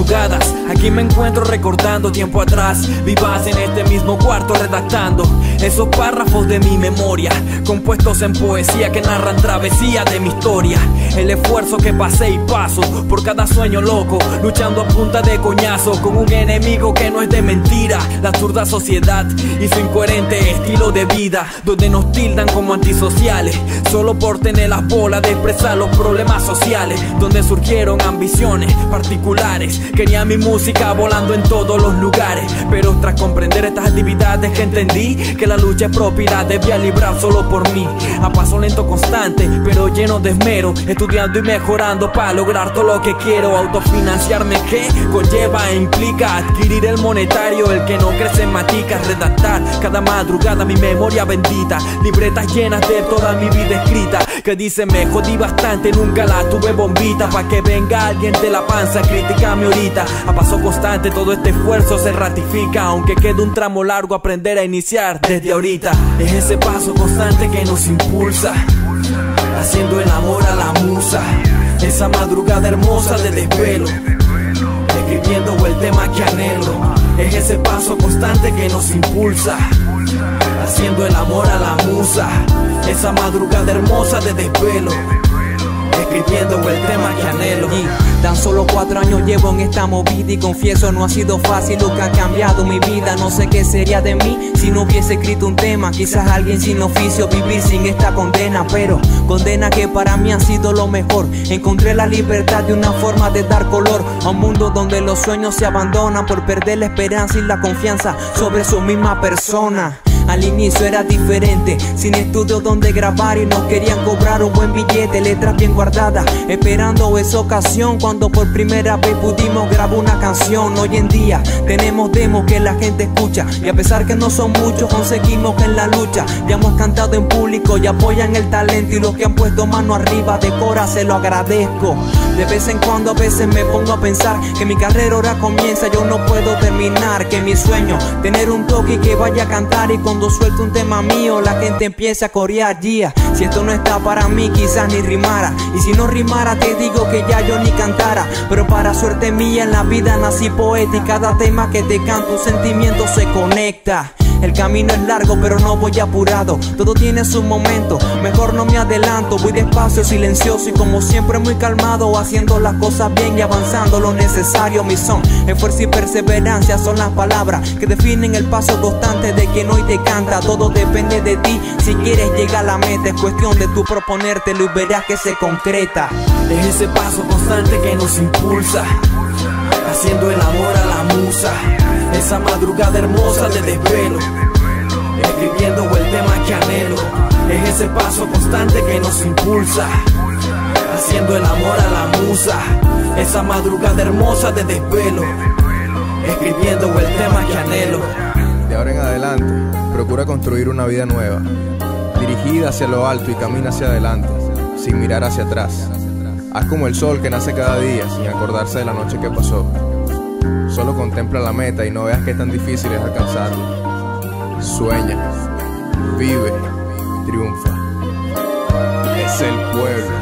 madrugadas, aquí me encuentro recordando tiempo atrás. Vivas en este mismo cuarto redactando esos párrafos de mi memoria, compuestos en poesía que narran travesía de mi historia. El esfuerzo que pasé y paso por cada sueño loco, luchando a punta de coñazo con un enemigo que no es de mentira. La absurda sociedad y su incoherente estilo de vida, donde nos tildan como antisociales solo por tener las bolas de expresar los problemas sociales. Donde surgieron ambiciones particulares, quería mi música volando en todos los lugares. Pero tras comprender estas actividades que entendí que la lucha es propiedad, debía librar solo por mí. A paso lento constante, pero lleno de esmero, estudiando y mejorando para lograr todo lo que quiero. Autofinanciarme que conlleva e implica adquirir el monetario, el que no crece en maticas. Redactar cada madrugada mi memoria bendita, libretas llenas de toda mi vida escrita, que dice me jodí bastante, nunca la tuve bombita. Pa' que venga alguien de la panza, critícame ahorita. A paso constante todo este esfuerzo se ratifica, aunque quede un tramo largo aprender a iniciar desde ahorita. Es ese paso constante que nos impulsa, haciendo el amor a la musa. Esa madrugada hermosa de desvelo, escribiendo el tema que anhelo. Es ese paso constante que nos impulsa, haciendo el amor a la musa. Esa madrugada hermosa de desvelo, escribiendo el tema que anhelo. Tan solo 4 años llevo en esta movida y confieso no ha sido fácil lo que ha cambiado mi vida. No sé qué sería de mí si no hubiese escrito un tema. Quizás alguien sin oficio, vivir sin esta condena, pero condena que para mí ha sido lo mejor. Encontré la libertad de una forma de dar color a un mundo donde los sueños se abandonan por perder la esperanza y la confianza sobre su misma persona. Al inicio era diferente, sin estudios donde grabar y nos querían cobrar un buen billete, letras bien guardadas, esperando esa ocasión cuando por primera vez pudimos grabar una canción. Hoy en día tenemos demos que la gente escucha y a pesar que no son muchos conseguimos que en la lucha ya hemos cantado en público y apoyan el talento, y los que han puesto mano arriba de cora se lo agradezco. De vez en cuando a veces me pongo a pensar que mi carrera ahora comienza, yo no puedo terminar, que mi sueño tener un toque y que vaya a cantar, y cuando suelto un tema mío la gente empieza a corear, yeah. Si esto no está para mí quizás ni rimara, y si no rimara te digo que ya yo ni cantara. Pero para suerte mía en la vida nací poeta, y cada tema que te canto un sentimiento se conecta. El camino es largo pero no voy apurado, todo tiene su momento, mejor no me adelanto. Voy despacio, silencioso y como siempre muy calmado, haciendo las cosas bien y avanzando lo necesario. Mi son, esfuerzo y perseverancia son las palabras que definen el paso constante de quien hoy te canta. Todo depende de ti, si quieres llegar a la meta, es cuestión de tú proponértelo y verás que se concreta. Es ese paso constante que nos impulsa, haciendo el amor a la musa. Esa madrugada hermosa de desvelo, escribiendo el tema que anhelo. Es ese paso constante que nos impulsa, haciendo el amor a la musa. Esa madrugada hermosa de desvelo, escribiendo el tema que anhelo. De ahora en adelante, procura construir una vida nueva, dirigida hacia lo alto y camina hacia adelante, sin mirar hacia atrás. Haz como el sol que nace cada día, sin acordarse de la noche que pasó. Solo contempla la meta y no veas que tan difícil es alcanzarla. Sueña, vive, triunfa. Es el pueblo.